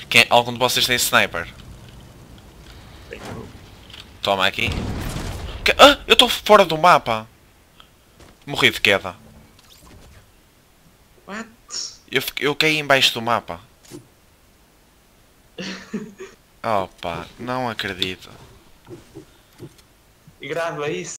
Algum de vocês tem sniper? Toma aqui. Eu estou fora do mapa. Morri de queda. What? Eu caí em baixo do mapa. Opa, não acredito. Grava isso.